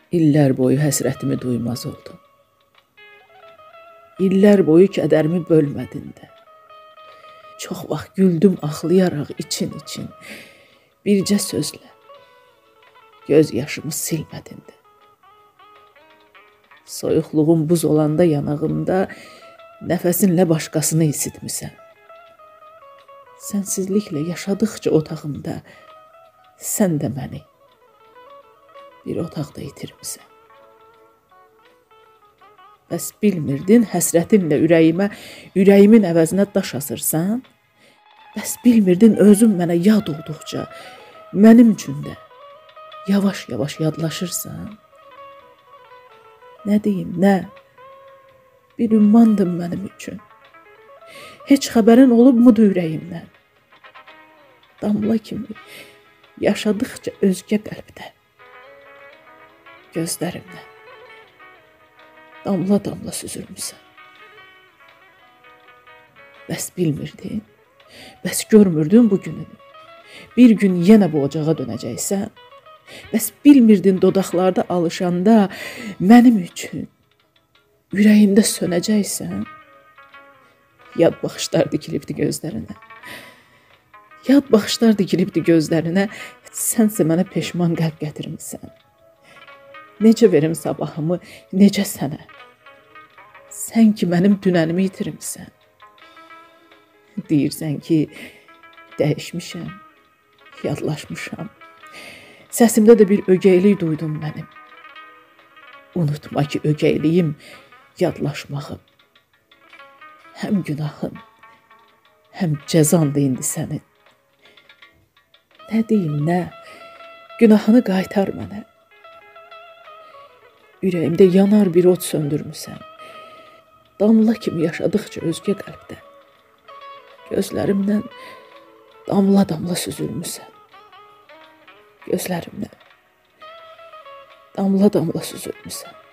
İllər boyu həsrətimi duymaz oldum. İllər boyu kədərimi bölmədin də. Çox vaxt güldüm ağlayaraq için-için. Bircə sözlə göz yaşımı silmədin də. Soyuqluğum buz olanda yanağımda nəfəsinlə başqasını isitmisən. Sənsizliklə yaşadıqca otağımda sən də məni bir otaqda itirmisən. Bəs bilmirdin həsrətinlə ürəyimin əvəzinə daş asırsan? Bəs bilmirdin özün mənə yad olduqca mənim üçün də yavaş-yavaş yadlaşırsan? Nə deyim, nə? Bir ümmandın mənim üçün. Heç xəbərin olubmudur ürəyimdən? Damla kimi yaşadıqca özgə qəlbdə, gözlərimdən damla-damla süzülmüsən. Bəs bilmirdin, bəs görmürdün bu gününü? Bir gün yenə bu ocağa dönəcəksən. Bəs bilmirdin dodaqlarda alışanda mənim üçün ürəyimdə sönəcəksən. Yad baxışlar dikilibdi gözlərinə. Yad baxışlar dikilibdi gözlərinə. Sənsə mənə peşman qəlb gətirmisən. Necə verim sabahımı, necə sənə? Sən ki mənim dünənimi itirmisən. Deyirsən ki dəyişmişəm, yadlaşmışam. Səsimdə də bir ögeylik duydum mənim. Unutma ki ögeyliyim yadlaşmağım. Həm günahın, həm cəzandır indi sənin. Nə deyim, nə? Günahını qaytar mənə. Ürəyimdə yanar bir od söndürmüsən. Damla kimi yaşadıqca özgə qəlbdə. Gözlərimdən damla-damla süzülmüsən. Gözlərimdən damla-damla süzülmüsən.